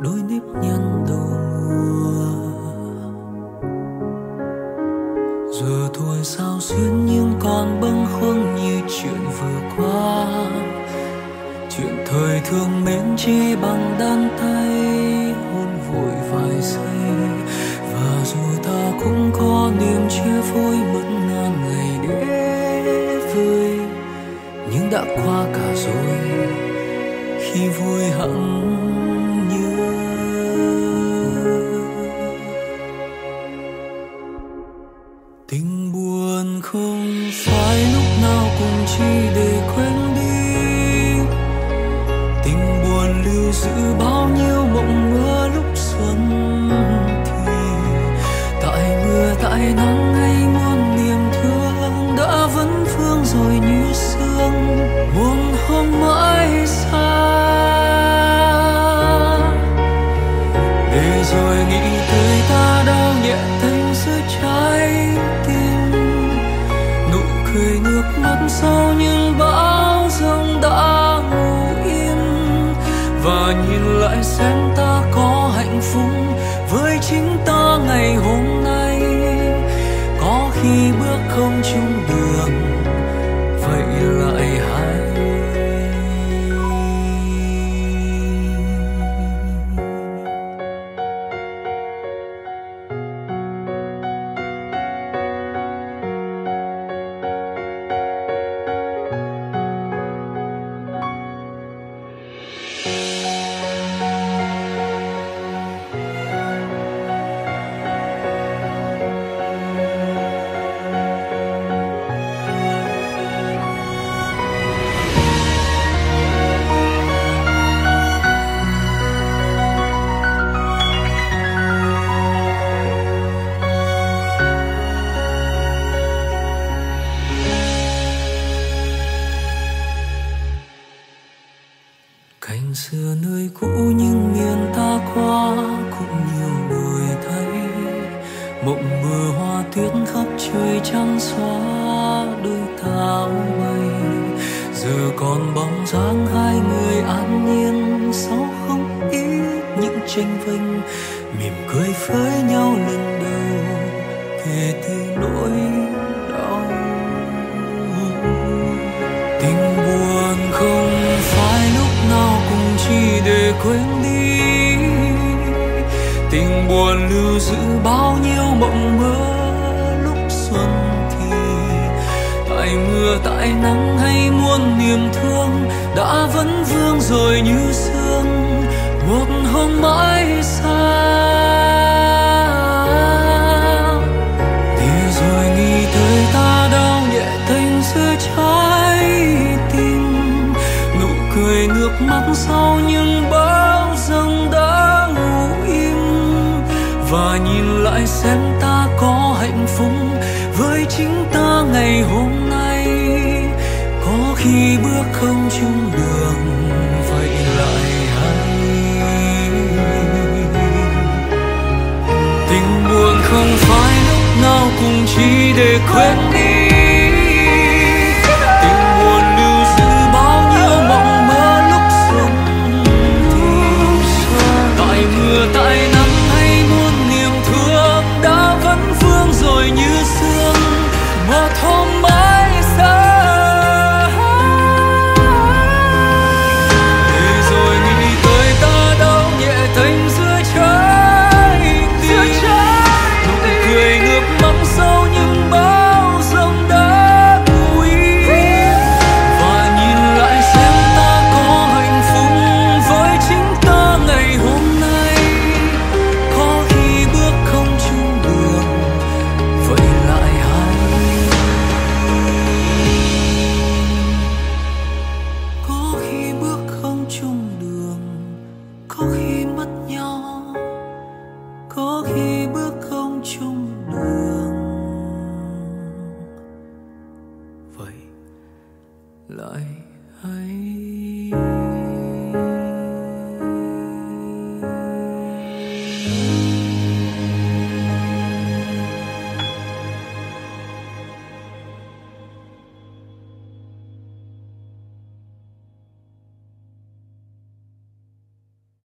đôi nếp nhăn đầu mùa. Giờ thôi sao xuyên nhưng còn bâng khuâng như chuyện vừa qua. Chuyện thời thương mến chỉ bằng đan tay, hôn vội vài giây. Và dù ta cũng có niềm chia phôi mất ngàn ngày để vơi, nhưng đã qua cả rồi khi vui hẳn nhớ. Tình buồn không phải lúc nào cũng chỉ để quên đi. Tình buồn lưu giữ bao nhiêu mộng mơ lúc xuân thì. Tại mưa tại nắng hay muôn niềm thương đã vấn vương rồi như sương. Buồn hôm mãi xa, để rồi nghĩ tới ta đau nhẹ thành giữa trái tim. Nụ cười nước mắt sau những bão giông đã ngủ im. Và nhìn lại xem ta có hạnh phúc với chính ta ngày hôm nay. Có khi bước không chung đường, vậy lại hay. Cảnh xưa nơi cũ nhưng miền ta qua cũng nhiều đổi thay. Mộng mơ hoa tuyết khắp trời trăng xóa đôi táo bay. Giờ còn bóng dáng hai người an nhiên sau không ít những tranh vinh. Mỉm cười với nhau lần đầu kể từ nỗi đau. Tình buồn không phải lúc nào cũng chỉ để quên đi. Tình buồn lưu giữ bao nhiêu mộng mơ lúc xuân thì. Tại mưa tại nắng hay muôn niềm thương đã vấn vương rồi như sương. Một hôm mãi xa, để rồi nghĩ tới ta đau nhẹ thành giữa trái tim. Nụ cười nước mắt sau những bão giông đã ngủ im. Và nhìn lại xem ta có hạnh phúc với chính ta ngày hôm nay. Có khi bước không chung đường, vậy lại hay. Tình buồn không phải lúc nào cũng chỉ để quên đi. Tại nắng hay muôn niềm thương đã vấn vương rồi như sương. Một hôm mãi xa, để rồi nghĩ tới ta đau nhẹ thành giữa trái tim. Nụ cười ngược mắt sau những bão giông đã vui. Và nhìn lại xem ta có hạnh phúc với chính ta ngày hôm nay. Có khi bước không chung đường, vậy lại hay.